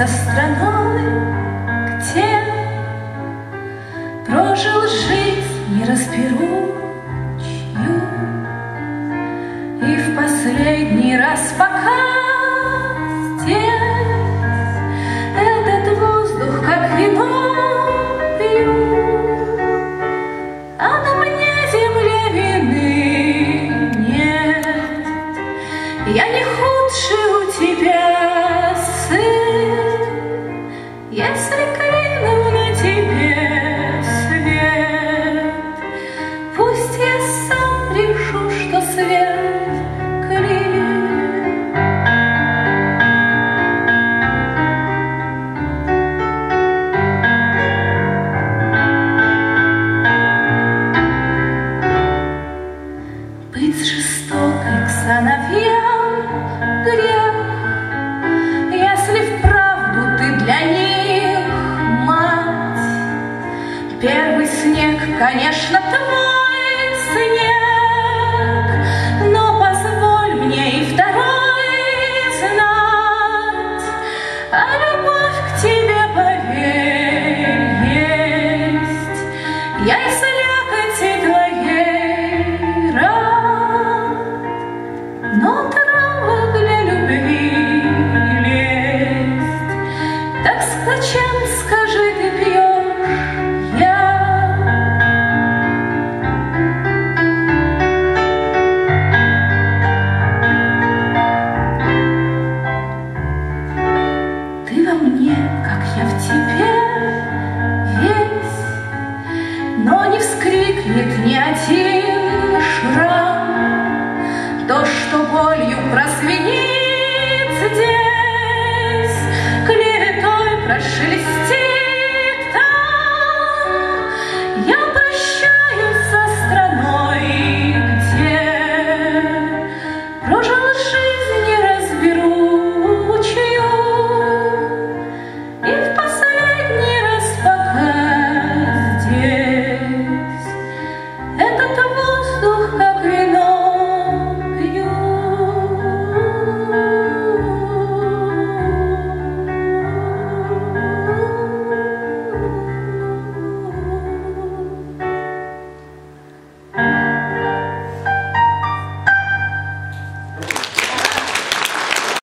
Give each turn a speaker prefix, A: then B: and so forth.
A: со страной, где прожил жизнь неразберучую, и в последний раз пока здесь этот воздух как вино пью, а на мне земле вины нет. Я не худший у тебя сын, если клином на тебе свет. Пусть я сам решу, что свет клин. Быть жестокой к сыновьям грех, если вправду ты для них мать. Первый снег, конечно,